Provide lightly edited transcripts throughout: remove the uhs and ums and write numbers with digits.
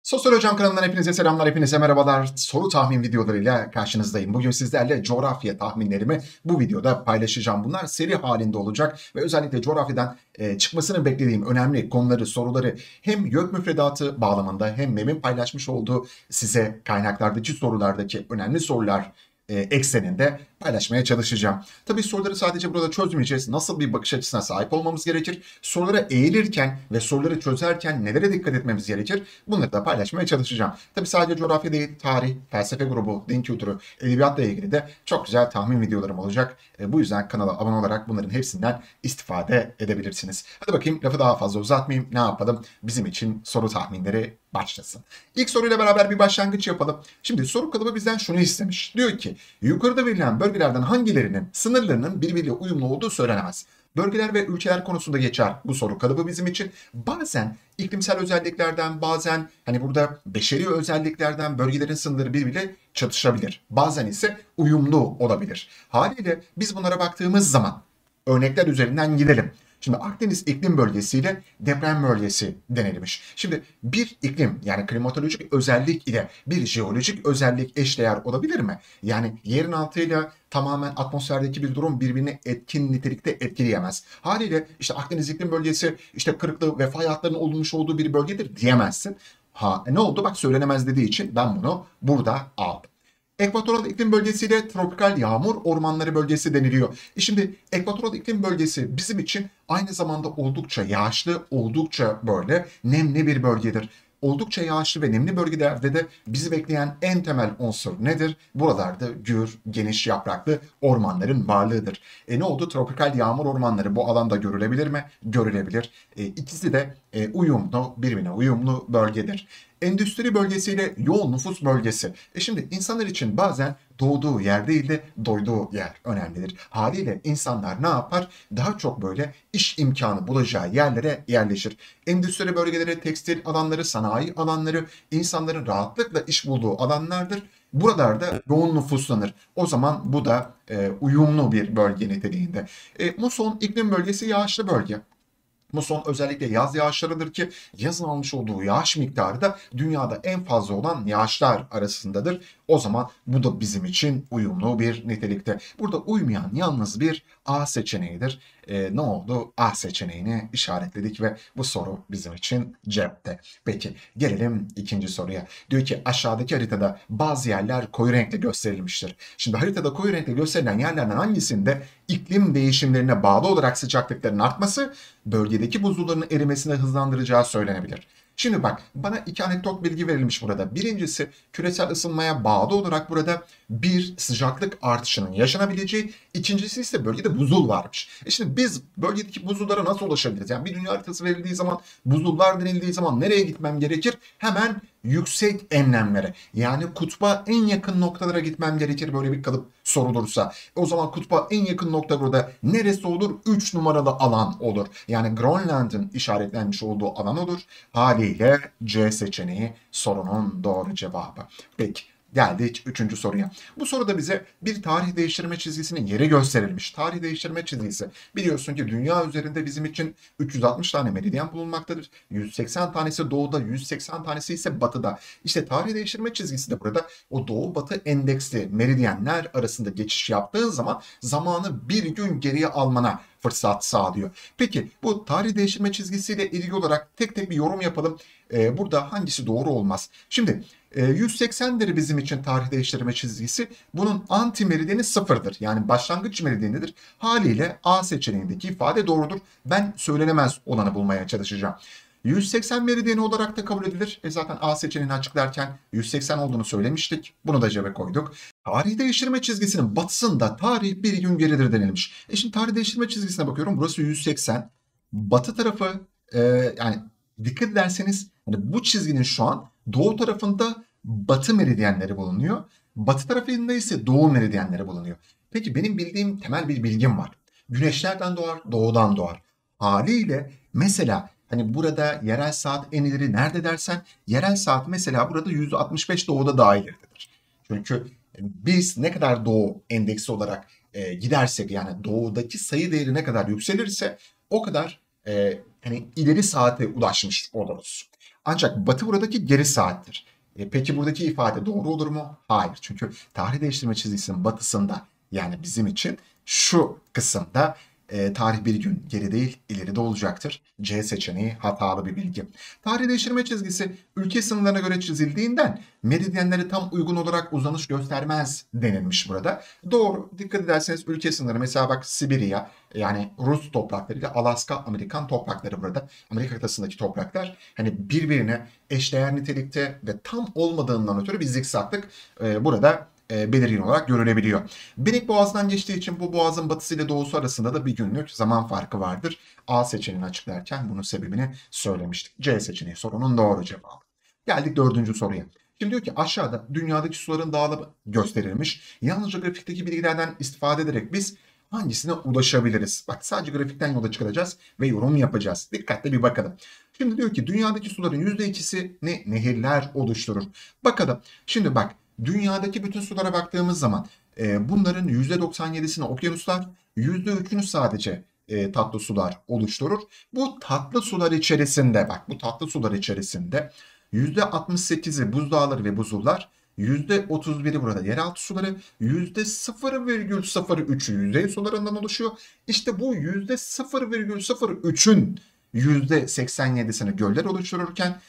Sosyal Hocam kanalından hepinize selamlar, hepinize merhabalar. Soru tahmin videolarıyla karşınızdayım. Bugün sizlerle coğrafya tahminlerimi bu videoda paylaşacağım. Bunlar seri halinde olacak ve özellikle coğrafyadan çıkmasını beklediğim önemli konuları, soruları hem YÖK müfredatı bağlamında hem MEB'in paylaşmış olduğu size kaynaklardaki sorulardaki önemli sorular ekseninde paylaşmaya çalışacağım. Tabii soruları sadece burada çözmeyeceğiz. Nasıl bir bakış açısına sahip olmamız gerekir? Sorulara eğilirken ve soruları çözerken nelere dikkat etmemiz gerekir? Bunları da paylaşmaya çalışacağım. Tabii sadece coğrafya değil, tarih, felsefe grubu, din kültürü, edebiyatla ilgili de çok güzel tahmin videolarım olacak. Bu yüzden kanala abone olarak bunların hepsinden istifade edebilirsiniz. Hadi bakayım lafı daha fazla uzatmayayım. Ne yapalım? Bizim için soru tahminleri başlasın. İlk soruyla beraber bir başlangıç yapalım. Şimdi soru kalıbı bizden şunu istemiş. Diyor ki yukarıda verilen bölgelerden hangilerinin sınırlarının birbiriyle uyumlu olduğu söylenemez. Bölgeler ve ülkeler konusunda geçer bu soru kalıbı bizim için. Bazen iklimsel özelliklerden, bazen hani burada beşeri özelliklerden bölgelerin sınırları birbiriyle çatışabilir. Bazen ise uyumlu olabilir. Haliyle biz bunlara baktığımız zaman örnekler üzerinden gidelim. Şimdi Akdeniz iklim bölgesiyle deprem bölgesi denilmiş. Şimdi bir iklim yani klimatolojik özellik ile bir jeolojik özellik eşdeğer olabilir mi? Yani yerin altıyla tamamen atmosferdeki bir durum birbirini etkin nitelikte etkileyemez. Haliyle işte Akdeniz iklim bölgesi işte kırıklığı ve fay hatlarının olmuş olduğu bir bölgedir diyemezsin. Ne oldu? Bak söylenemez dediği için ben bunu burada aldım. Ekvatoral iklim bölgesiyle tropikal yağmur ormanları bölgesi deniliyor. Şimdi ekvatoral iklim bölgesi bizim için aynı zamanda oldukça yağışlı, oldukça böyle nemli bir bölgedir. Oldukça yağışlı ve nemli bölgelerde de bizi bekleyen en temel unsur nedir? Buralarda gür, geniş yapraklı ormanların varlığıdır. Ne oldu? Tropikal yağmur ormanları bu alanda görülebilir mi? Görülebilir. İkisi de uyumlu, birbirine uyumlu bölgedir. Endüstri bölgesiyle yoğun nüfus bölgesi. Şimdi insanlar için bazen doğduğu yer değil de doyduğu yer önemlidir. Haliyle insanlar ne yapar? Daha çok böyle iş imkanı bulacağı yerlere yerleşir. Endüstri bölgeleri, tekstil alanları, sanayi alanları insanların rahatlıkla iş bulduğu alanlardır. Buralarda yoğun nüfuslanır. O zaman bu da uyumlu bir bölge niteliğinde. Muson iklim bölgesi yağışlı bölge. Muson özellikle yaz yağışlarıdır ki yazın almış olduğu yağış miktarı da dünyada en fazla olan yağışlar arasındadır. O zaman bu da bizim için uyumlu bir nitelikte. Burada uymayan yalnız bir A seçeneğidir. Ne oldu? A seçeneğini işaretledik ve bu soru bizim için cepte. Peki gelelim ikinci soruya. Diyor ki aşağıdaki haritada bazı yerler koyu renkle gösterilmiştir. Şimdi haritada koyu renkle gösterilen yerlerden hangisinde iklim değişimlerine bağlı olarak sıcaklıkların artması bölgedeki buzulların erimesini hızlandıracağı söylenebilir. Şimdi bak bana iki anekdot bilgi verilmiş burada. Birincisi küresel ısınmaya bağlı olarak burada bir sıcaklık artışının yaşanabileceği. İkincisi ise bölgede buzul varmış. Şimdi biz bölgedeki buzullara nasıl ulaşabiliriz? Yani bir dünya haritası verildiği zaman buzullar denildiği zaman nereye gitmem gerekir? Hemen yüksek enlemlere yani kutba en yakın noktalara gitmem gerekir böyle bir kalıp sorulursa. O zaman kutba en yakın nokta burada neresi olur? 3 numaralı alan olur. Yani Grönland'ın işaretlenmiş olduğu alan olur. Haliyle C seçeneği sorunun doğru cevabı. Peki. Geldik üçüncü soruya. Bu soruda bize bir tarih değiştirme çizgisinin yeri gösterilmiş. Tarih değiştirme çizgisi. Biliyorsun ki dünya üzerinde bizim için 360 tane meridyen bulunmaktadır. 180 tanesi doğuda, 180 tanesi ise batıda. İşte tarih değiştirme çizgisi de burada o doğu batı endeksli meridyenler arasında geçiş yaptığın zaman zamanı bir gün geriye almana fırsat sağlıyor. Peki bu tarih değiştirme çizgisiyle ilgili olarak tek tek bir yorum yapalım. Burada hangisi doğru olmaz? Şimdi 180'dir bizim için tarih değiştirme çizgisi. Bunun anti meridyeni sıfırdır. Yani başlangıç meridyenidir. Haliyle A seçeneğindeki ifade doğrudur. Ben söylenemez olanı bulmaya çalışacağım. 180 meridyeni olarak da kabul edilir. Zaten A seçeneğini açıklarken 180 olduğunu söylemiştik. Bunu da cebe koyduk. Tarih değiştirme çizgisinin batısında tarih bir gün geridir denilmiş. Şimdi tarih değiştirme çizgisine bakıyorum. Burası 180. Batı tarafı yani dikkat ederseniz hani bu çizginin şu an doğu tarafında batı meridyenleri bulunuyor. Batı tarafında ise doğu meridyenleri bulunuyor. Peki benim bildiğim temel bir bilgim var. Güneş nereden doğar? Doğudan doğar. Haliyle mesela hani burada yerel saat en ileri nerede dersen yerel saat mesela burada 165 doğuda daha ileridedir. Çünkü biz ne kadar doğu endeksi olarak gidersek yani doğudaki sayı değeri ne kadar yükselirse o kadar hani ileri saate ulaşmış oluruz. Ancak batı buradaki geri saattir. Peki buradaki ifade doğru olur mu? Hayır. Çünkü tarih değiştirme çizgisinin batısında, yani bizim için şu kısımda tarih bir gün geri değil ileride olacaktır. C seçeneği hatalı bir bilgi. Tarih değiştirme çizgisi ülke sınırlarına göre çizildiğinden meridyenleri tam uygun olarak uzanış göstermez denilmiş burada. Doğru. Dikkat ederseniz ülke sınırı, mesela bak Sibirya, yani Rus toprakları ile Alaska Amerikan toprakları burada. Amerika kıtasındaki topraklar hani birbirine eşdeğer nitelikte ve tam olmadığından ötürü bir zikzaklık burada belirgin olarak görülebiliyor. Berik Boğazı'ndan geçtiği için bu boğazın batısı ile doğusu arasında da bir günlük zaman farkı vardır. A seçeneğini açıklarken bunun sebebini söylemiştik. C seçeneği sorunun doğru cevabı. Geldik dördüncü soruya. Şimdi diyor ki aşağıda dünyadaki suların dağılımı gösterilmiş. Yalnızca grafikteki bilgilerden istifade ederek biz hangisine ulaşabiliriz? Bak sadece grafikten yola çıkaracağız ve yorum yapacağız. Dikkatli bir bakalım. Şimdi diyor ki dünyadaki suların %2'si ne? Nehirler oluşturur. Bakalım. Şimdi bak dünyadaki bütün sulara baktığımız zaman bunların %97'sini okyanuslar, %3'ünü sadece tatlı sular oluşturur. Bu tatlı sular içerisinde, bak bu tatlı sular içerisinde %68'i buzdağları ve buzullar, %31'i burada yeraltı suları, %0,03'ü yüzey sularından oluşuyor. İşte bu %0,03'ün %87'sini göller oluştururken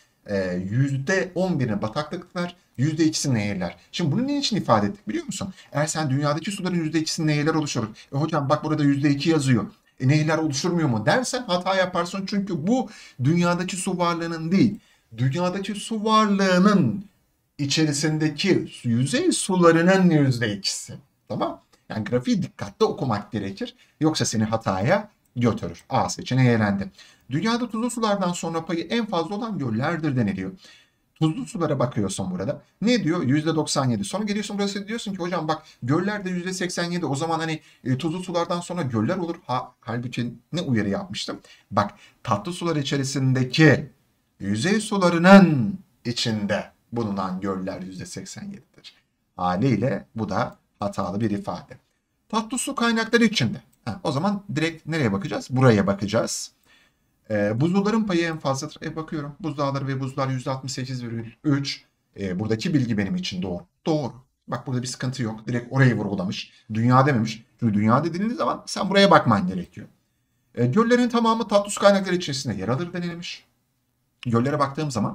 %11'ini bataklıklar, %2'si nehirler. Şimdi bunu ne için ifade ettik biliyor musun? Eğer sen dünyadaki suların %2'si nehirler oluşturur. Hocam bak burada %2 yazıyor. Nehirler oluşturmuyor mu dersen hata yaparsın. Çünkü bu dünyadaki su varlığının değil, dünyadaki su varlığının içerisindeki yüzey sularının %2'si. Tamam? Yani grafiği dikkatli okumak gerekir. Yoksa seni hataya götürür. A seçeneği elendi. Dünyada tuzlu sulardan sonra payı en fazla olan göllerdir deniliyor. Tuzlu sulara bakıyorsun burada. Ne diyor? %97. Sonra geliyorsun burası diyorsun ki hocam bak göller de %87. O zaman hani tuzlu sulardan sonra göller olur. Halbuki ne uyarı yapmıştım? Bak tatlı sular içerisindeki yüzey sularının içinde bulunan göller %87'dir. Haliyle bu da hatalı bir ifade. Tatlı su kaynakları içinde. O zaman direkt nereye bakacağız? Buraya bakacağız. Buzulların payı en fazladır. Bakıyorum buzdağları ve buzlar %68,3. Buradaki bilgi benim için doğru. Doğru. Bak burada bir sıkıntı yok. Direkt orayı vurgulamış. Dünya dememiş. Çünkü dünya dediğiniz zaman sen buraya bakman gerekiyor. Göllerin tamamı tatlı su kaynakları içerisinde yer alır denilmiş. Göllere baktığım zaman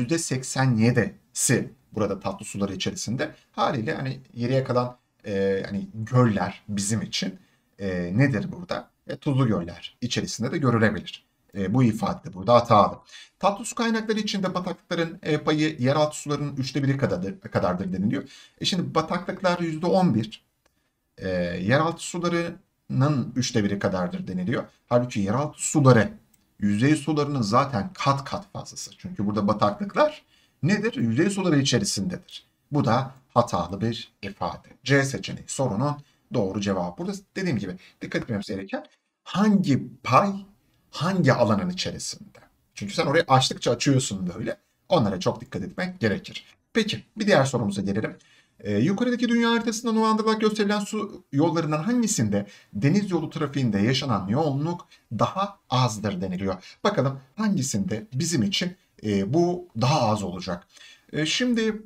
%87'si burada tatlı suları içerisinde. Haliyle hani geriye kalan hani göller bizim için nedir burada? Tuzlu göller içerisinde de görülebilir. Bu ifade de burada hatalı. Tatlı su kaynakları içinde bataklıkların payı yeraltı sularının 1/3 kadardır deniliyor. Şimdi bataklıklar %11, yeraltı sularının 1/3 kadardır deniliyor. Halbuki yeraltı suları yüzey sularının zaten kat kat fazlası. Çünkü burada bataklıklar nedir? Yüzey suları içerisindedir. Bu da hatalı bir ifade. C seçeneği sorunun doğru cevabı. Burada dediğim gibi dikkat etmemiz gereken hangi pay hangi alanın içerisinde? Çünkü sen orayı açtıkça açıyorsun böyle. Onlara çok dikkat etmek gerekir. Peki bir diğer sorumuza gelelim. Yukarıdaki dünya haritasında numaralandırılarak gösterilen su yollarından hangisinde deniz yolu trafiğinde yaşanan yoğunluk daha azdır deniliyor. Bakalım hangisinde bizim için bu daha az olacak. Şimdi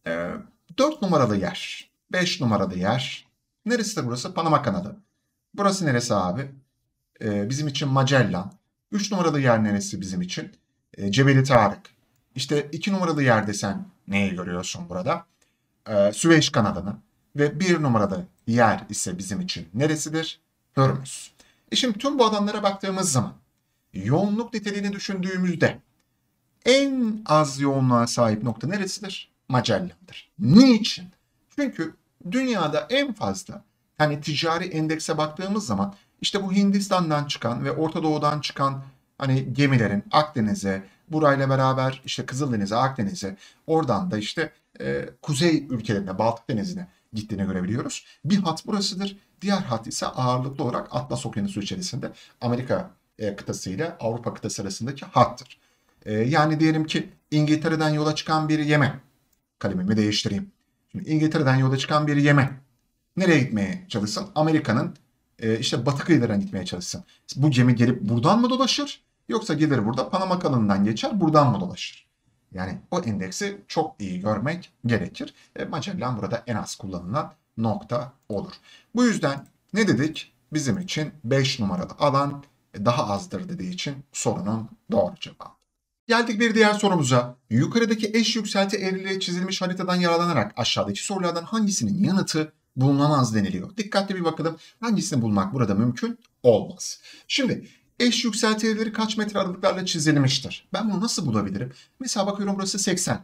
4 numaralı yer, 5 numaralı yer. Neresi burası? Panama kanalı. Burası neresi abi? Bizim için Magellan. 3 numaralı yer neresi bizim için? Cebeli Tarık. İşte 2 numaralı yerde sen neyi görüyorsun burada? Süveyş kanalını. Ve 1 numaralı yer ise bizim için neresidir? Hörmüz. Şimdi tüm bu alanlara baktığımız zaman yoğunluk niteliğini düşündüğümüzde en az yoğunluğa sahip nokta neresidir? Magellan'dır. Niçin? Çünkü dünyada en fazla hani ticari endekse baktığımız zaman işte bu Hindistan'dan çıkan ve Orta Doğu'dan çıkan hani gemilerin Akdeniz'e, burayla beraber işte Kızıldeniz'e, Akdeniz'e, oradan da işte kuzey ülkelerine, Baltık Denizi'ne gittiğini görebiliyoruz. Bir hat burasıdır. Diğer hat ise ağırlıklı olarak Atlas Okyanusu içerisinde Amerika kıtası ile Avrupa kıtası arasındaki hattır. Yani diyelim ki İngiltere'den yola çıkan bir Yemen. Kalemimi değiştireyim. Şimdi İngiltere'den yola çıkan bir Yemen. Nereye gitmeye çalışsın? Amerika'nın işte batı kıyılarına gitmeye çalışsın. Bu gemi gelip buradan mı dolaşır? Yoksa gelir burada Panama kanalından geçer buradan mı dolaşır? Yani o endeksi çok iyi görmek gerekir. Magellan burada en az kullanılan nokta olur. Bu yüzden ne dedik? Bizim için 5 numaralı alan daha azdır dediği için sorunun doğru cevabı. Geldik bir diğer sorumuza. Yukarıdaki eş yükselti eğriliği çizilmiş haritadan yararlanarak aşağıdaki sorulardan hangisinin yanıtı bulunamaz deniliyor. Dikkatli bir bakalım. Hangisini bulmak burada mümkün olmaz. Şimdi eş yükselti eğrileri kaç metre aralıklarla çizilmiştir? Ben bunu nasıl bulabilirim? Mesela bakıyorum burası 80.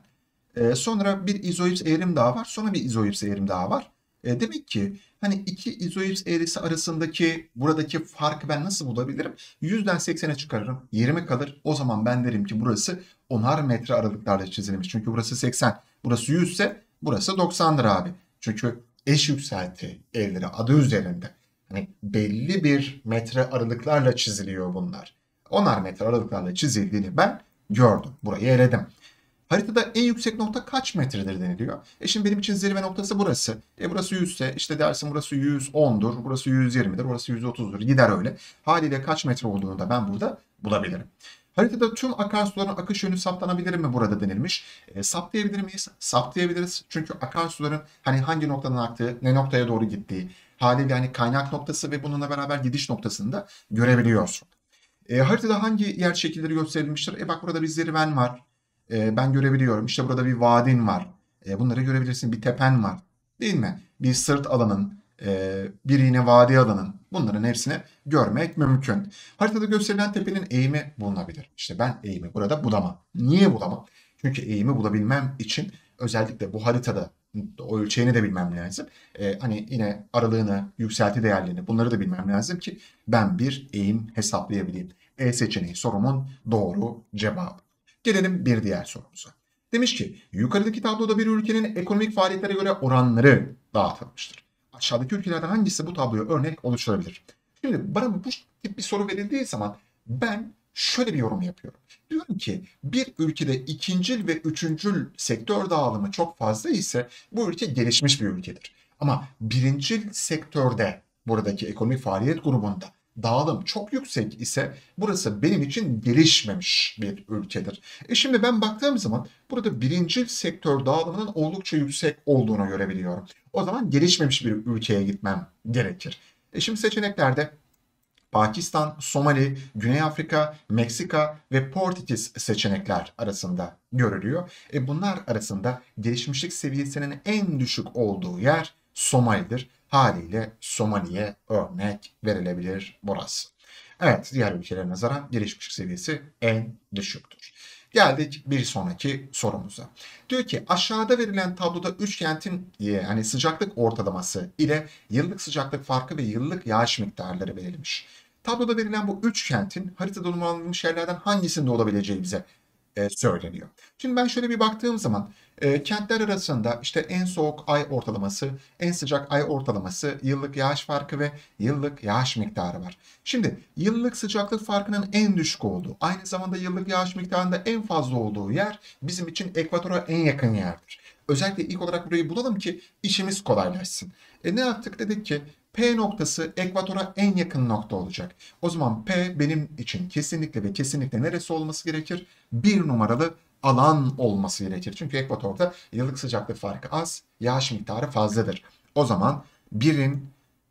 Sonra bir izoips eğrim daha var. Sonra bir izoips eğrim daha var. Demek ki hani iki izoips eğrisi arasındaki buradaki farkı ben nasıl bulabilirim? 100'den 80'e çıkarırım. 20 kalır. O zaman ben derim ki burası 10'ar metre aralıklarla çizilmiş. Çünkü burası 80. Burası 100 ise burası 90'dır abi. Çünkü eş yükselti eğrileri adı üzerinde. Hani belli bir metre aralıklarla çiziliyor bunlar. 10'ar metre aralıklarla çizildiğini ben gördüm. Burayı eledim. Haritada en yüksek nokta kaç metredir deniliyor. Şimdi benim için zirve noktası burası. Burası 100 ise işte dersin burası 110'dur, burası 120'dir, burası 130'dur. Gider öyle. Haliyle kaç metre olduğunu da ben burada bulabilirim. Haritada tüm akarsuların akış yönü saptanabilir mi burada denilmiş. Saptayabilir miyiz? Saptayabiliriz. Çünkü akarsuların hani hangi noktadan aktığı, ne noktaya doğru gittiği, haliyle hani kaynak noktası ve bununla beraber gidiş noktasını da görebiliyorsun. Haritada hangi yer şekilleri gösterilmiştir? Bak burada bir zirven var. Ben görebiliyorum. İşte burada bir vadin var. Bunları görebilirsin. Bir tepen var. Değil mi? Bir sırt alanın, bir yine vadi alanın. Bunların hepsini görmek mümkün. Haritada gösterilen tepenin eğimi bulunabilir. İşte ben eğimi burada bulamam. Niye bulamam? Çünkü eğimi bulabilmem için özellikle bu haritada o ölçeğini de bilmem lazım. Hani yine aralığını, yükselti değerlerini bunları da bilmem lazım ki ben bir eğim hesaplayabileyim. E seçeneği sorumun doğru cevabı. Gelelim bir diğer sorumuza. Demiş ki yukarıdaki tabloda bir ülkenin ekonomik faaliyetlere göre oranları dağıtılmıştır. Aşağıdaki ülkelerden hangisi bu tabloya örnek oluşturabilir? Şimdi bana bu tip bir soru verildiği zaman ben şöyle bir yorum yapıyorum. Diyorum ki bir ülkede ikincil ve üçüncül sektör dağılımı çok fazla ise bu ülke gelişmiş bir ülkedir. Ama birincil sektörde buradaki ekonomik faaliyet grubunda dağılım çok yüksek ise burası benim için gelişmemiş bir ülkedir. Şimdi ben baktığım zaman burada birincil sektör dağılımının oldukça yüksek olduğunu görebiliyorum. O zaman gelişmemiş bir ülkeye gitmem gerekir. Şimdi seçeneklerde Pakistan, Somali, Güney Afrika, Meksika ve Portekiz seçenekler arasında görülüyor. Bunlar arasında gelişmişlik seviyesinin en düşük olduğu yer Somali'dir. Haliyle Somali'ye örnek verilebilir burası. Evet, diğer ülkelere nazaran gelişmişlik seviyesi en düşüktür. Geldik bir sonraki sorumuza. Diyor ki aşağıda verilen tabloda üç kentin yani sıcaklık ortalaması ile yıllık sıcaklık farkı ve yıllık yağış miktarları verilmiş. Tabloda verilen bu üç kentin haritada numaralanmış yerlerden hangisinde olabileceği bize söyleniyor. Şimdi ben şöyle bir baktığım zaman kentler arasında işte en soğuk ay ortalaması, en sıcak ay ortalaması, yıllık yağış farkı ve yıllık yağış miktarı var. Şimdi yıllık sıcaklık farkının en düşük olduğu, aynı zamanda yıllık yağış miktarında en fazla olduğu yer bizim için ekvatora en yakın yerdir. Özellikle ilk olarak burayı bulalım ki işimiz kolaylaşsın. Ne yaptık? Dedik ki P noktası ekvatora en yakın nokta olacak. O zaman P benim için kesinlikle ve kesinlikle neresi olması gerekir? Bir numaralı alan olması gerekir. Çünkü ekvatorda yıllık sıcaklık farkı az, yağış miktarı fazladır. O zaman birin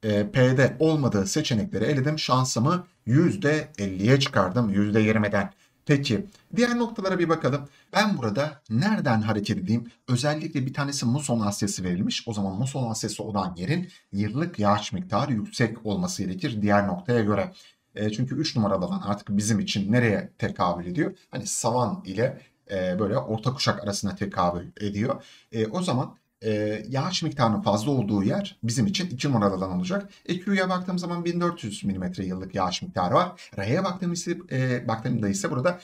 P'de olmadığı seçenekleri eledim. Şansımı %50'ye çıkardım %20'den. Peki diğer noktalara bir bakalım. Ben burada nereden hareket edeyim? Özellikle bir tanesi muson Asyası verilmiş. O zaman muson Asyası olan yerin yıllık yağış miktarı yüksek olması gerekir diğer noktaya göre. Çünkü 3 numaralı alan artık bizim için nereye tekabül ediyor? Hani savan ile böyle orta kuşak arasına tekabül ediyor. O zaman yağış miktarının fazla olduğu yer bizim için 2 numaralı alan olacak. Q'ya baktığım zaman 1400 milimetre yıllık yağış miktarı var. R'ye baktığımda ise burada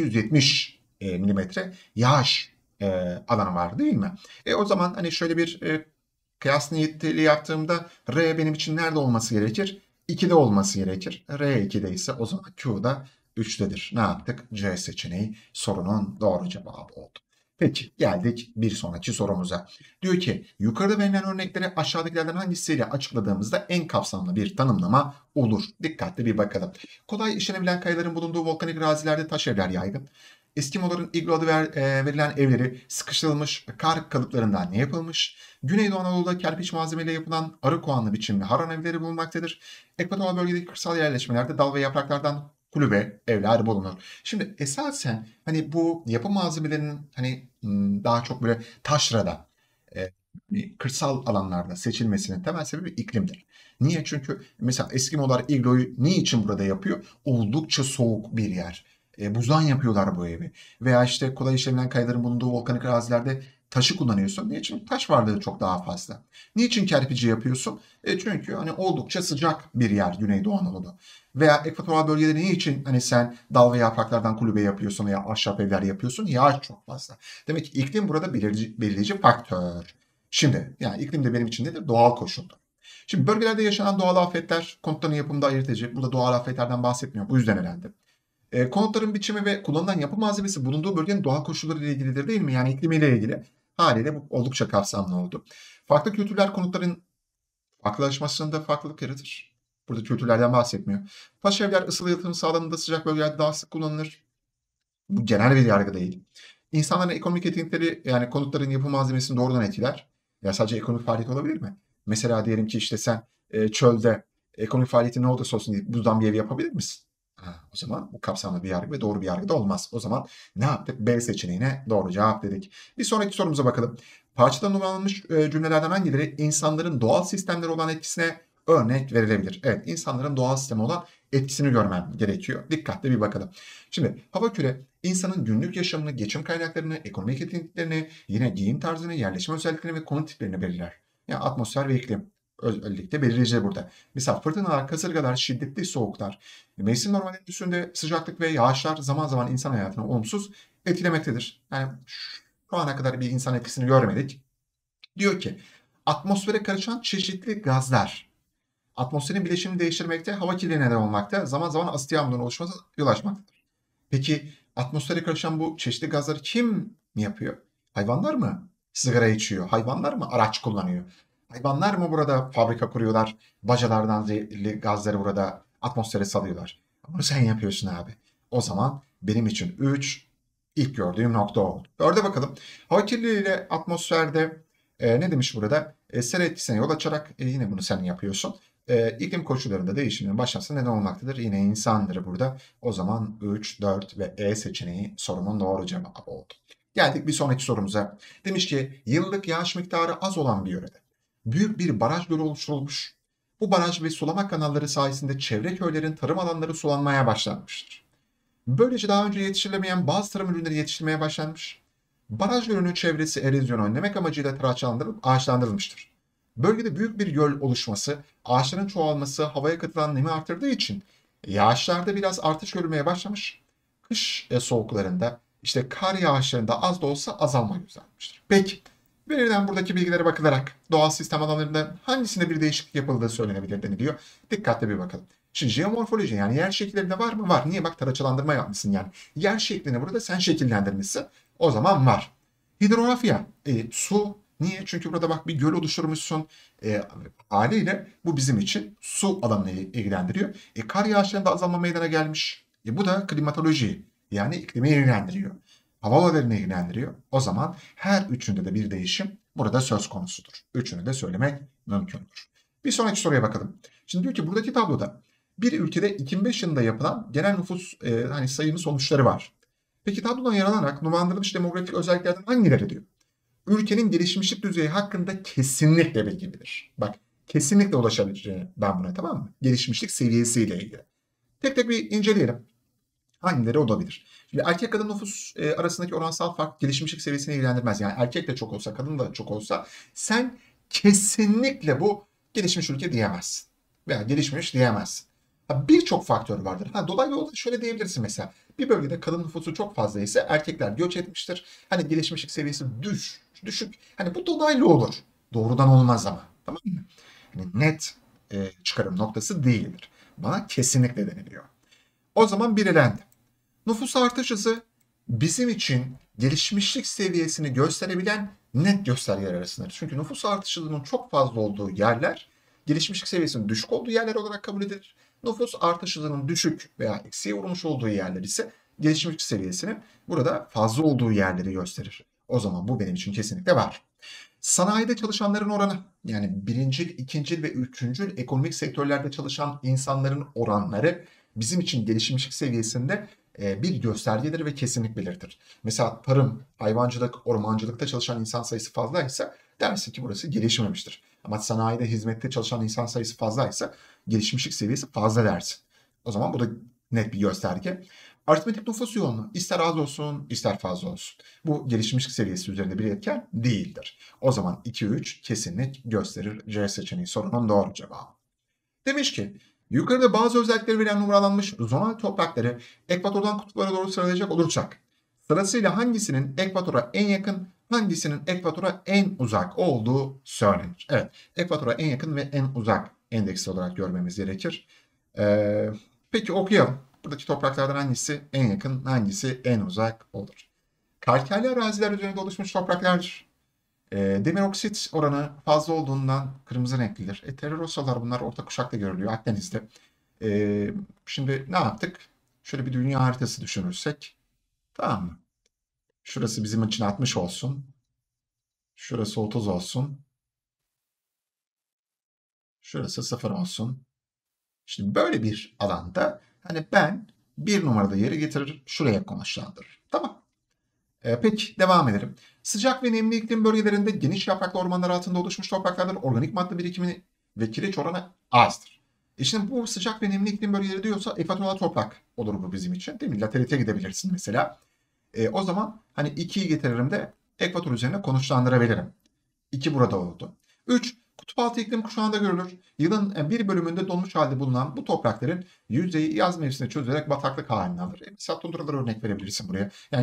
1770 milimetre yağış alanı var değil mi? O zaman hani şöyle bir kıyas niyetiyle yaptığımda R benim için nerede olması gerekir? 2'de olması gerekir. R 2'de ise o zaman Q'da 3'tedir. Ne yaptık? C seçeneği sorunun doğru cevabı oldu. Peki geldik bir sonraki sorumuza. Diyor ki yukarıda verilen örnekleri aşağıdakilerden hangisiyle açıkladığımızda en kapsamlı bir tanımlama olur. Dikkatli bir bakalım. Kolay işlenebilen kayaların bulunduğu volkanik arazilerde taş evler yaygın. Eskimoların iglo adı verilen evleri sıkıştırılmış kar kalıplarından ne yapılmış? Güneydoğu Anadolu'da kerpiç malzemeyle yapılan arı kovanlı biçimli haran evleri bulunmaktadır. Ekvatoral bölgedeki kırsal yerleşmelerde dal ve yapraklardan kulübe evler bulunur. Şimdi esasen hani bu yapı malzemelerinin hani daha çok böyle taşrada, kırsal alanlarda seçilmesinin temel sebebi iklimdir. Niye? Çünkü mesela Eskimolar igloyu niçin burada yapıyor? Oldukça soğuk bir yer. Buzdan yapıyorlar bu evi. Veya işte kolay işlenilen kayaların bulunduğu volkanik arazilerde taşı kullanıyorsun. Niçin? Taş varlığı çok daha fazla. Niçin kerpici yapıyorsun? Çünkü hani oldukça sıcak bir yer Güneydoğu Anadolu. Veya ekvatoral bölgede niçin hani sen dal ve yapraklardan kulübe yapıyorsun veya ahşap evler yapıyorsun? Yağış çok fazla. Demek ki iklim burada belirleyici faktör. Şimdi yani iklim de benim için nedir? Doğal koşuldur. Şimdi bölgelerde yaşanan doğal afetler konutların yapımında ayırt edici. Burada doğal afetlerden bahsetmiyorum. Bu yüzden herhalde. Konutların biçimi ve kullanılan yapı malzemesi bulunduğu bölgenin doğal koşulları ile ilgilidir değil mi? Yani iklimiyle ilgili. Haliyle bu oldukça kapsamlı oldu. Farklı kültürler konutların farklılaşmasında farklılık yaratır. Burada kültürlerden bahsetmiyor. Taş evler ısılı yalıtım sağlanımında sıcak bölgelerde daha sık kullanılır. Bu genel bir yargı değil. İnsanların ekonomik yetenekleri yani konutların yapı malzemesini doğrudan etkiler. Ya sadece ekonomik faaliyet olabilir mi? Mesela diyelim ki işte sen çölde ekonomik faaliyetin ne olursa olsun diye buzdan bir ev yapabilir misin? O zaman bu kapsamlı bir yargı ve doğru bir yargı da olmaz. O zaman ne yaptık? B seçeneğine doğru cevap dedik. Bir sonraki sorumuza bakalım. Parçada numaralanmış cümlelerden hangileri insanların doğal sistemleri olan etkisine örnek verilebilir? Evet, insanların doğal sistemi olan etkisini görmem gerekiyor. Dikkatli bir bakalım. Şimdi hava küre insanın günlük yaşamını, geçim kaynaklarını, ekonomik yeteneklerini, yine giyim tarzını, yerleşim özelliklerini ve konut tiplerini belirler. Yani atmosfer ve iklim özellikle belirleyici burada. Mesela fırtınalar, kasırgalar, şiddetli soğuklar, mevsim normalinin üstünde sıcaklık ve yağışlar zaman zaman insan hayatını olumsuz etkilemektedir. Yani şu ana kadar bir insan etkisini görmedik. Diyor ki atmosfere karışan çeşitli gazlar atmosferin bileşimini değiştirmekte, hava kirliliğine neden olmakta, zaman zaman asit yağmurlarının oluşmasına yol açmaktadır. Peki atmosfere karışan bu çeşitli gazları kim yapıyor? Hayvanlar mı sigara içiyor? Hayvanlar mı araç kullanıyor? Hayvanlar mı burada fabrika kuruyorlar? Bacalardan zehirli gazları burada atmosfere salıyorlar. Bunu sen yapıyorsun abi. O zaman benim için 3 ilk gördüğüm nokta oldu. Dörde bakalım. Hava kirliliği ile atmosferde ne demiş burada? Sera etkisine yol açarak yine bunu sen yapıyorsun. İklim koşullarında değişimin başlaması neden olmaktadır? Yine insandır burada. O zaman 3, 4 ve E seçeneği sorumun doğru cevabı oldu. Geldik bir sonraki sorumuza. Demiş ki yıllık yağış miktarı az olan bir yörede büyük bir baraj gölü oluşturulmuş. Bu baraj ve sulama kanalları sayesinde çevre köylerin tarım alanları sulanmaya başlanmıştır. Böylece daha önce yetiştirilemeyen bazı tarım ürünleri yetiştirilmeye başlanmış. Baraj gölünün çevresi erozyonu önlemek amacıyla tıraçlandırılıp ağaçlandırılmıştır. Bölgede büyük bir göl oluşması, ağaçların çoğalması havaya katılan nemi artırdığı için yağışlarda biraz artış görülmeye başlamış. Kış soğuklarında işte kar yağışlarında az da olsa azalma gözlenmiştir. Peki, verilen buradaki bilgilere bakılarak doğal sistem alanlarında hangisinde bir değişiklik yapıldığı söylenebilir deniliyor. Dikkatli bir bakalım. Şimdi jeomorfoloji yani yer şekillerinde var mı? Var. Niye? Bak taraçalandırma yapmışsın yani. Yer şeklini burada sen şekillendirmişsin. O zaman var. Hidrografya. Su. Niye? Çünkü burada bak bir göl oluşturmuşsun. Haliyle bu bizim için su alanını ilgilendiriyor. Kar yağışlarında azalma meydana gelmiş. Bu da klimatoloji. Yani iklimi ilgilendiriyor. Hava olaylarını ilgilendiriyor. O zaman her üçünde de bir değişim burada söz konusudur. Üçünü de söylemek mümkündür. Bir sonraki soruya bakalım. Şimdi diyor ki buradaki tabloda bir ülkede 2005 yılında yapılan genel nüfus hani sayımı sonuçları var. Peki tablodan yararlanarak numaralanmış demografik özelliklerden hangileri diyor? Ülkenin gelişmişlik düzeyi hakkında kesinlikle bilgi verir. Bak kesinlikle ulaşabileceğini ben buna tamam mı? Gelişmişlik seviyesiyle ilgili. Tek tek bir inceleyelim. Hangileri olabilir? Şimdi erkek kadın nüfus arasındaki oransal fark gelişmişlik seviyesini ilgilendirmez. Yani erkek de çok olsa, kadın da çok olsa sen kesinlikle bu gelişmiş ülke diyemezsin. Veya gelişmiş diyemezsin. Birçok faktör vardır. Dolaylı yolda şöyle diyebilirsin mesela. Bir bölgede kadın nüfusu çok fazla ise erkekler göç etmiştir. Hani gelişmişlik seviyesi düşük. Hani bu dolaylı olur. Doğrudan olmaz ama. Tamam mı? Hani net çıkarım noktası değildir. Bana kesinlikle deniliyor. O zaman bir elendi. Nüfus artış hızı bizim için gelişmişlik seviyesini gösterebilen net göstergeler arasındadır. Çünkü nüfus artış hızının çok fazla olduğu yerler gelişmişlik seviyesinin düşük olduğu yerler olarak kabul edilir. Nüfus artış hızının düşük veya eksiye vurmuş olduğu yerler ise gelişmişlik seviyesinin burada fazla olduğu yerleri gösterir. O zaman bu benim için kesinlikle var. Sanayide çalışanların oranı, yani birincil, ikincil ve üçüncül ekonomik sektörlerde çalışan insanların oranları bizim için gelişmişlik seviyesinde bir göstergedir ve kesinlik belirtir. Mesela tarım, hayvancılık, ormancılıkta çalışan insan sayısı fazlaysa dersin ki burası gelişmemiştir. Ama sanayide, hizmette çalışan insan sayısı fazlaysa gelişmişlik seviyesi fazla dersin. O zaman bu da net bir gösterge. Aritmetik nüfus yoğunluğu ister az olsun ister fazla olsun. Bu gelişmişlik seviyesi üzerinde bir etken değildir. O zaman 2-3 kesinlik gösterir. C seçeneği sorunun doğru cevabı. Demiş ki yukarıda bazı özellikleri veren numaralanmış zonal toprakları ekvatordan kutuplara doğru sıralayacak olursak sırasıyla hangisinin ekvatora en yakın, hangisinin ekvatora en uzak olduğu söylenir. Evet, ekvatora en yakın ve en uzak endeksi olarak görmemiz gerekir. Peki okuyalım. Buradaki topraklardan hangisi en yakın, hangisi en uzak olur? Kalkerli araziler üzerinde oluşmuş topraklardır. Demir oksit oranı fazla olduğundan kırmızı renklidir. Terörosalar bunlar orta kuşakta görülüyor Akdeniz'de. Şimdi ne yaptık? Şöyle bir dünya haritası düşünürsek. Tamam mı? Şurası bizim için 60 olsun. Şurası 30 olsun. Şurası 0 olsun. Şimdi böyle bir alanda hani ben bir numarada yeri getirir şuraya konuşlandırır. Tamam. Peki devam edelim. Sıcak ve nemli iklim bölgelerinde geniş yapraklı ormanlar altında oluşmuş topraklarda organik madde birikimi ve kireç oranı azdır. Şimdi bu sıcak ve nemli iklim bölgeleri diyorsa ekvatoral toprak olur bu bizim için. Değil mi? Laterit'e gidebilirsin mesela. O zaman hani 2'yi getiririm de ekvator üzerine konuşlandırabilirim. 2 burada oldu. 3. Kutup altı iklim kuşağında görülür. Yılın bir bölümünde donmuş halde bulunan bu toprakların yüzeyi yaz mevsiminde çözülerek bataklık halini alır. Mesela tundralara örnek verebilirsin buraya. Yani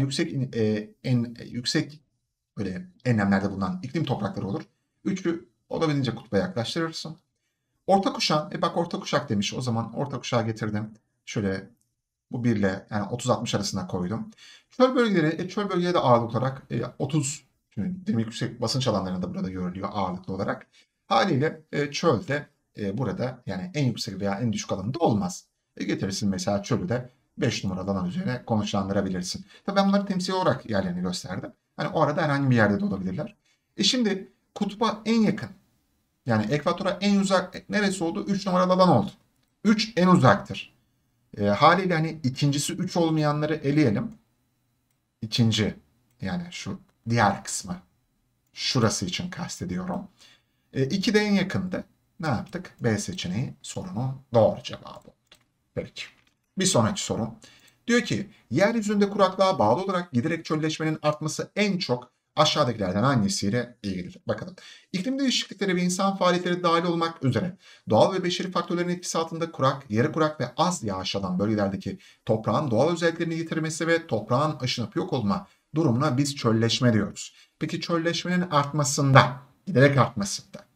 yüksek böyle enlemlerde bulunan iklim toprakları olur. 3'ü olabildiğince kutba yaklaştırırsın. Orta kuşak, bak orta kuşak demiş. O zaman orta kuşağı getirdim. Şöyle bu 1 ile yani 30-60 arasında koydum. Çöl bölgeleri, çöl bölgeleri de ağırlık olarak 30, şimdi demek yüksek basınç alanlarında burada görülüyor ağırlıklı olarak. Haliyle çölde burada yani en yüksek veya en düşük alanında olmaz. Getirirsin mesela çölü de 5 numaralı alan üzerine konuşlandırabilirsin. Tabii ben bunları temsil olarak yerlerini gösterdim. Hani o arada herhangi bir yerde de olabilirler. Şimdi kutba en yakın yani ekvatora en uzak neresi oldu? 3 numaralı alan oldu. 3 en uzaktır. Haliyle hani ikincisi 3 olmayanları eleyelim. İkinci yani şu diğer kısmı şurası için kastediyorum. 2 de en yakındı. Ne yaptık? B seçeneği sorunun doğru cevabı oldu. Peki. Bir sonraki soru. Diyor ki yeryüzünde kuraklığa bağlı olarak giderek çölleşmenin artması en çok aşağıdakilerden hangisiyle ilgilidir? Bakalım. İklim değişiklikleri ve insan faaliyetleri dahil olmak üzere doğal ve beşeri faktörlerin etkisi altında kurak, yarı kurak ve az yağış alan bölgelerdeki toprağın doğal özelliklerini yitirmesi ve toprağın aşınıp yok olma durumuna biz çölleşme diyoruz. Peki çölleşmenin artmasında, giderek artmasında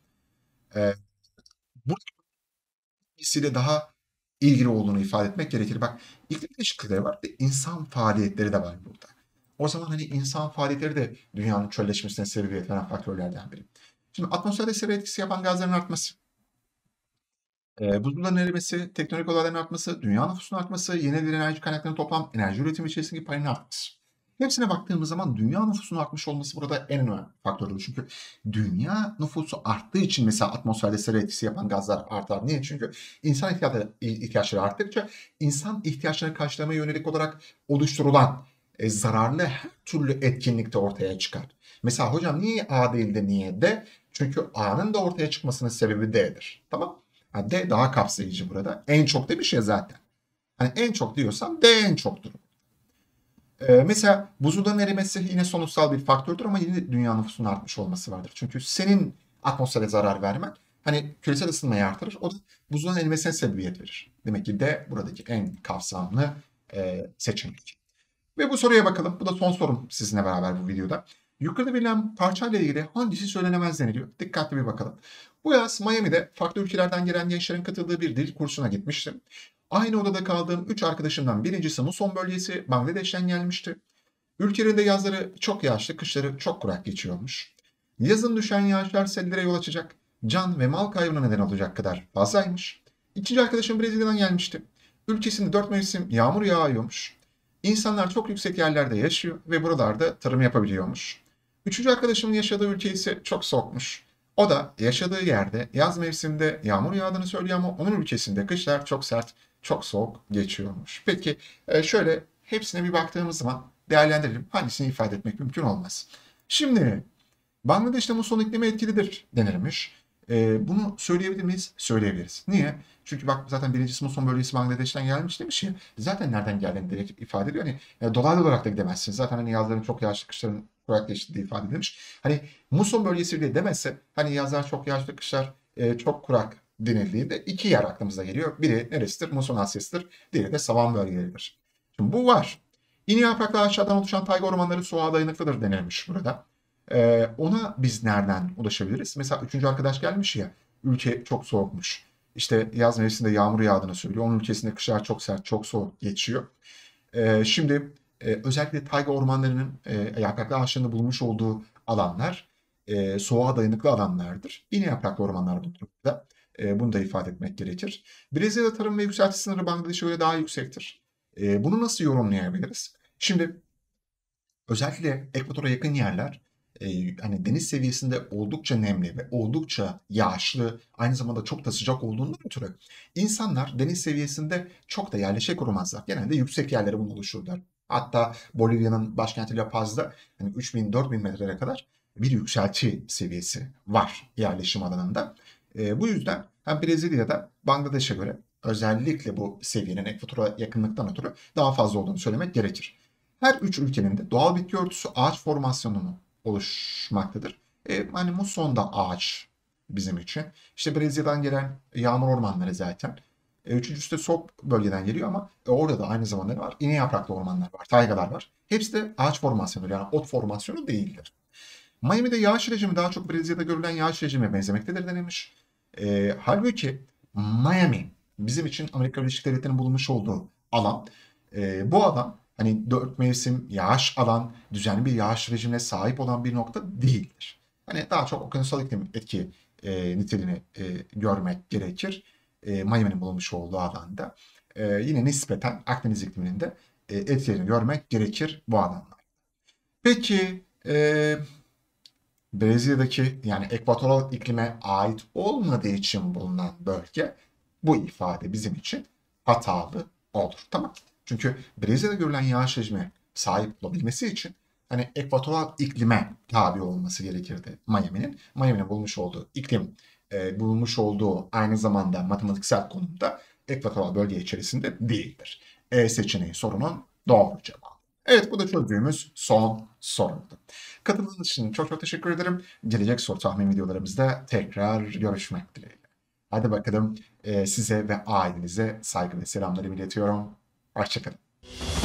bu ikisiyle daha ilgili olduğunu ifade etmek gerekir. Bak iklim değişiklikleri var ve insan faaliyetleri de var burada. O zaman hani insan faaliyetleri de dünyanın çölleşmesine sebebiyet veren faktörlerden biri. Şimdi atmosferde sera etkisi yapan gazların artması, buzulların erimesi, teknolojik olayların artması, dünya nüfusunun artması, yenilenebilir enerji kaynaklarının toplam enerji üretimi içerisindeki payının artması. Hepsine baktığımız zaman dünya nüfusunun artmış olması burada en önemli faktördür. Çünkü dünya nüfusu arttığı için mesela atmosferde sera etkisi yapan gazlar artar. Niye? Çünkü insan ihtiyaçları arttıkça insan ihtiyaçlarını karşılamaya yönelik olarak oluşturulan zararlı her türlü etkinlik de ortaya çıkar. Mesela hocam niye A değil de niye D? Çünkü A'nın da ortaya çıkmasının sebebi D'dir. Tamam? Yani D daha kapsayıcı burada. En çok demiş ya zaten. Hani en çok diyorsam D en çoktur. Mesela buzulların erimesi yine sonuçsal bir faktördür ama yine dünya nüfusunun artmış olması vardır. Çünkü senin atmosfere zarar vermen hani küresel ısınmayı artırır. O da buzulların erimesine sebebiyet verir. Demek ki de buradaki en kapsamlı seçenek. Ve bu soruya bakalım. Bu da son sorum sizinle beraber bu videoda. Yukarıda verilen parçayla ilgili hangisi söylenemez deniliyor? Dikkatli bir bakalım. Bu yaz Miami'de farklı ülkelerden gelen gençlerin katıldığı bir dil kursuna gitmiştim. Aynı odada kaldığım 3 arkadaşımdan birincisi Muson bölgesi Bangladeş'ten gelmişti. Ülkelerinde yazları çok yağışlı, kışları çok kurak geçiyormuş. Yazın düşen yağışlar sellere yol açacak, can ve mal kaybına neden olacak kadar fazlaymış. İkinci arkadaşım Brezilya'dan gelmişti. Ülkesinde 4 mevsim yağmur yağıyormuş. İnsanlar çok yüksek yerlerde yaşıyor ve buralarda tarım yapabiliyormuş. Üçüncü arkadaşımın yaşadığı ülke ise çok soğukmuş. O da yaşadığı yerde yaz mevsiminde yağmur yağdığını söylüyor ama onun ülkesinde kışlar çok sert, çok soğuk geçiyormuş. Peki şöyle hepsine bir baktığımız zaman değerlendirelim. Hangisini ifade etmek mümkün olmaz. Şimdi Bangladeş'te muson iklimi etkilidir denilmiş. Bunu söyleyebilir miyiz? Söyleyebiliriz. Niye? Çünkü bak zaten birincisi muson bölgesi Bangladeş'ten gelmiş demiş ya. Zaten nereden geldiğini direkt ifade ediyor. Hani dolaylı olarak da gidemezsiniz. Zaten hani yazların çok yağışlı, kışların kurak geçtiği diye ifade edilmiş. Hani muson bölgesi diye demezse hani yazlar çok yağışlı, kışlar çok kurak denildiğinde iki yer aklımıza geliyor. Biri neresidir? Muson Asyası'dır. Diğeri de savan bölgeleridir. Şimdi bu var. İni yapraklı ağaçlardan oluşan tayga ormanları soğuğa dayanıklıdır denilmiş burada. Ona biz nereden ulaşabiliriz? Mesela üçüncü arkadaş gelmiş ya, ülke çok soğukmuş. İşte yaz mevsiminde yağmur yağdığını söylüyor. Onun ülkesinde kışlar çok sert, çok soğuk geçiyor. Şimdi özellikle tayga ormanlarının yapraklı ağaçlarında bulunmuş olduğu alanlar soğuğa dayanıklı alanlardır. İğne yapraklı ormanlar bu durumda. Bunu da ifade etmek gerekir. Brezilya'da tarım ve yükselti sınırı Bangladeş'e göre daha yüksektir. Bunu nasıl yorumlayabiliriz? Şimdi özellikle ekvatora yakın yerler hani deniz seviyesinde oldukça nemli ve oldukça yağışlı, aynı zamanda çok da sıcak olduğundan ötürü insanlar deniz seviyesinde çok da yerleşe kurmazlar. Genelde yüksek yerlere bunu oluştururlar. Hatta Bolivya'nın başkenti La Paz'da hani 3000-4000 metrelere kadar bir yükselti seviyesi var yerleşim alanında. Bu yüzden hem Brezilya'da Bangladeş'e göre özellikle bu seviyenin ekvatora yakınlıktan ötürü daha fazla olduğunu söylemek gerekir. Her üç ülkenin de doğal bitki örtüsü ağaç formasyonunu oluşmaktadır. Hani muson da ağaç bizim için. İşte Brezilya'dan gelen yağmur ormanları zaten. Üçüncüsü de soğuk bölgeden geliyor ama orada da aynı zamanda ne var? İğne yapraklı ormanlar var, taygalar var. Hepsi de ağaç formasyonu yani ot formasyonu değildir. Miami'de yağış rejimi daha çok Brezilya'da görülen yağış rejimine benzemektedir denilmiş. Halbuki Miami bizim için Amerika Birleşik Devletleri'nin bulunmuş olduğu alan. Bu alan hani dört mevsim yağış alan, düzenli bir yağış rejimine sahip olan bir nokta değildir. Hani daha çok okyanusal iklim etki niteliğini görmek gerekir. Miami'nin bulunmuş olduğu alanda. Yine nispeten Akdeniz ikliminin de etkilerini görmek gerekir bu alanlar. Peki Brezilya'daki yani ekvatoral iklime ait olmadığı için bulunan bölge bu ifade bizim için hatalı olur. Tamam. Çünkü Brezilya'da görülen yağış rejimine sahip olabilmesi için hani ekvatoral iklime tabi olması gerekirdi Miami'nin. Miami'nin bulmuş olduğu iklim, bulmuş olduğu aynı zamanda matematiksel konumda ekvatoral bölge içerisinde değildir. E seçeneği sorunun doğru cevabı. Evet, bu da çözdüğümüz son soruydu. Katıldığınız için çok çok teşekkür ederim. Gelecek soru tahmin videolarımızda tekrar görüşmek dileğiyle. Hadi bakalım, size ve ailenize saygı ve selamlarımı iletiyorum. Hoşçakalın.